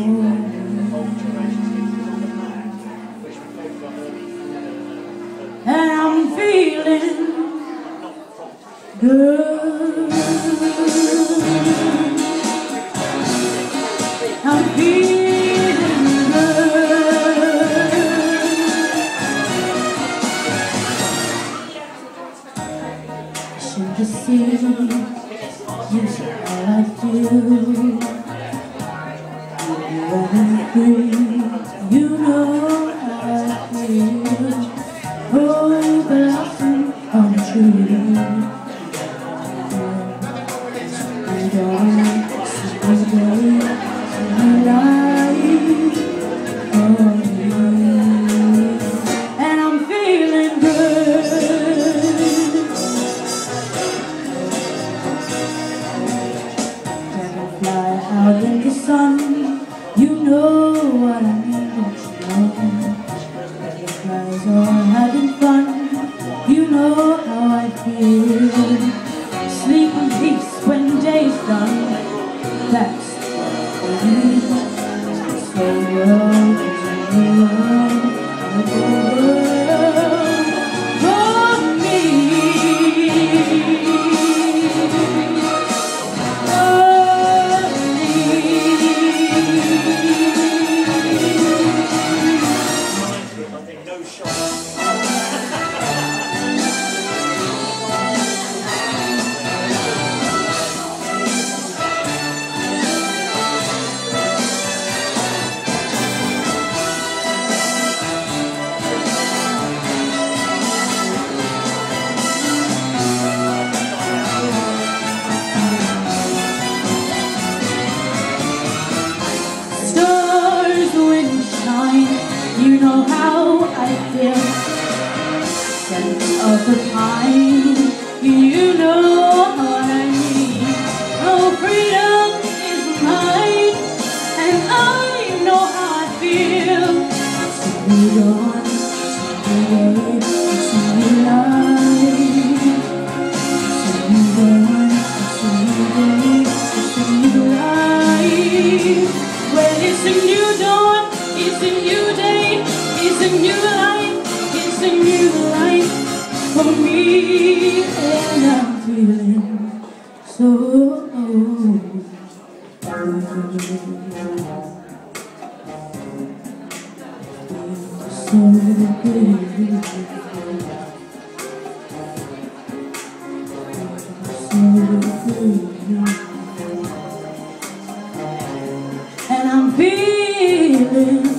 And I'm feeling good. I'm feeling good. Should you see, you see how I feel. You're running free, you know how I feel. Oh, blossom on a tree. And I'm feeling good. Dragonfly out in the sun, you know what I mean, don't you know? Dragonflies are having fun, you know how I feel. Sleep in peace when day's done, that's what we need. So world, world, for me. You know how I feel. Scent of the pine, you know what I mean. Oh, freedom is mine, and I know how I feel. See me dawn, see me day, see me light. See me dawn, see me day, see me light. Well, it's a new dawn, it's a new day. It's a new life, it's a new life for me, and I'm feeling so good. So good. And I'm feeling